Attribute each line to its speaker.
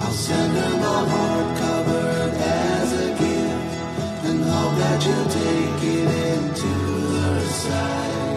Speaker 1: I'll send her my heart covered as a gift, and hope that you'll take it into her side.